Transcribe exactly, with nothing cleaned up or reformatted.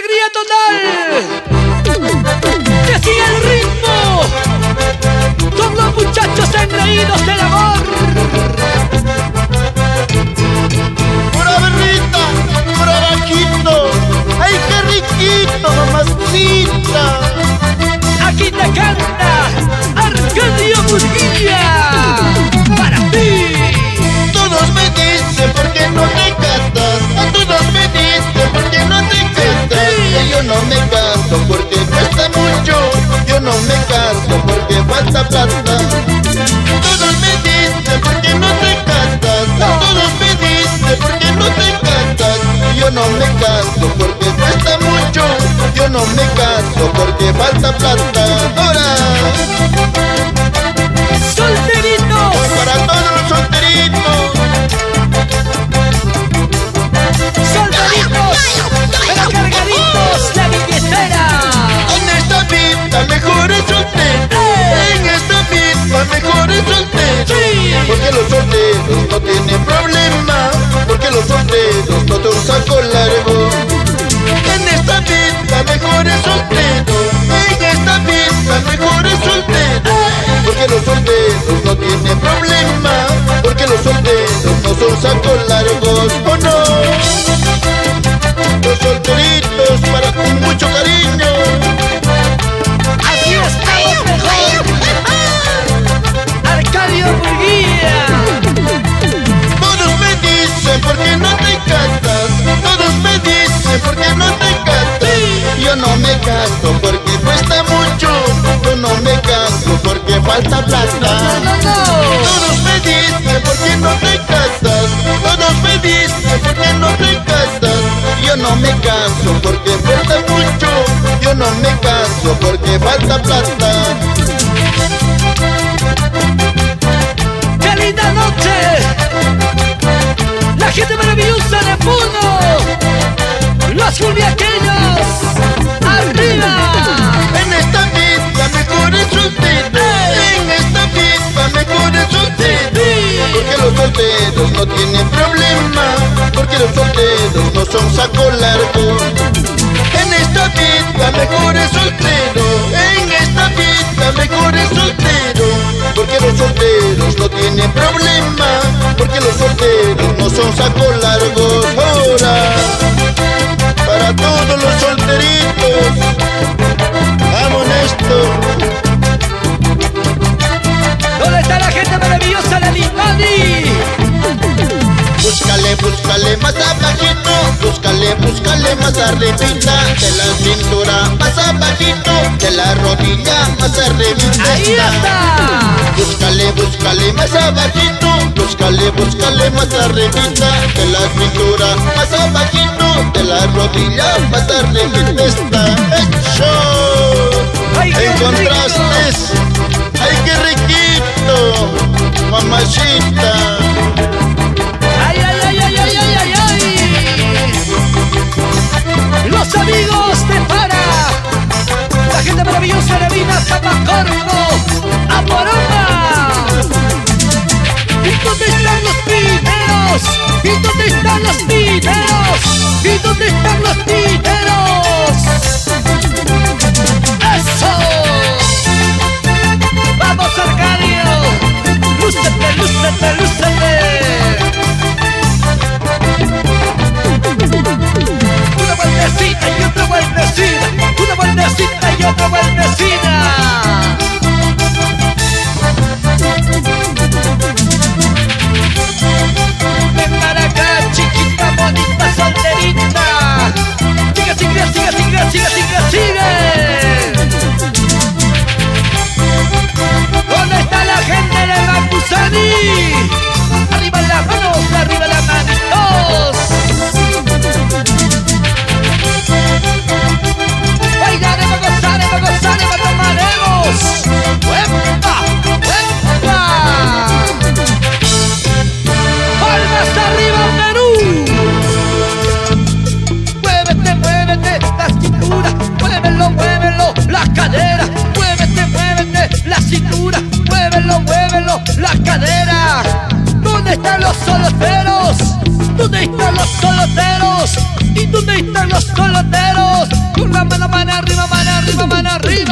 ¡Alegría total! ¡Que siga el ritmo! Con los muchachos engreídos del amor. ¡Pura berrita! ¡Pura vaquito! ¡Ay, qué riquito, mamacita! Aquí te canta Arcadio Murguía. Para ti. Todos me dicen por qué no te casas. A todos me dicen por qué no te casas. Que yo no me caso porque cuesta mucho. Yo no me caso porque falta plata. Todos me dicen por qué no te casas. A todos me dicen por qué no te casas. Yo no me caso porque cuesta mucho. Yo no me caso porque falta plata. Ahora Solteritos. para todos los solteritos. Solteritos, pero cargaditos la billetera. En esta vida mejor es soltero. En esta vida mejor es soltero. Porque los solteros no tienen problema. Porque los solteros no te un saco largo. En esta vida mejor es soltero. En esta vida mejor es soltero. Porque los solteros no tienen problema. Porque los solteros no son sacos largos. ¿O no? Los solteritos para con mucho cariño. Así estamos mejor. Arcadio Murguía. Todos me dicen por qué no te casas. Todos me dicen por qué no te casas. Yo no me caso porque cuesta mucho. Yo no me caso porque falta plata. No, no. Todos me dicen por qué no te casas. Todos me dicen por qué no te casas. Yo no me caso porque cuesta mucho. Yo no me caso porque falta plata. ¡Qué linda noche! La gente maravillosa de Puno. Los juliaqueños. ¡Arriba! En esta vida mejor es soltero. En esta vida mejor es soltero. Porque los solteros no tienen problema. Porque los solteros no son saco largo. En esta vida mejor es soltero. En esta vida mejor es soltero. Porque los solteros no tienen problema. Porque los solteros no son saco largos. Ahora, para todos los solteritos, vamos esto. ¿Dónde está la gente maravillosa de Limani? Búscale, búscale más abajito. Búscale, búscale más arribita. De la cintura más abajito. De la rodilla más arribita. ¡Ahí está! Búscale, búscale más abajito. Búscale, búscale más arribita. De la cintura más abajito. De la rodilla más arribita está hecho. ¡Ay, qué Encontraste. ¡Ay, qué riquito! Mamacita. ¡Ay, ay, ay, ay, ay, ay, ay, ay! Los amigos de Para. La gente maravillosa de Vina Zapacorvo. ¡A Poroma! ¿Y dónde están los pineros? ¿Y dónde están los pineros? ¿Y dónde están los pineros? ¡Eso! ¡Vamos, Arcadio! ¡Lúcete, lúcete, lúcete! Una vueltecita y otra vueltecita. Una vueltecita y otra vueltecita. Ven para acá, chiquita, bonita, solterita. Sigue, sigue, sigue, sigue, sigue, sigue, sigue. ¿Dónde está la gente de Bambusani? Arriba las manos, arriba las manitos. Bailaremos, gozaremos, gozaremos, tomaremos. ¡Huepa! ¡Huepa! ¡Palmas arriba, Perú! Muévete, muévete, la cintura. Muévelo, muévelo, la cadera. Muévete, muévete, la cintura. Muévelo, muévelo, la cadera. ¿Dónde están los soloteros? ¿Dónde están los soloteros? ¿Y dónde están los soloteros? arriba, mano, mano arriba, mano arriba, mano arriba.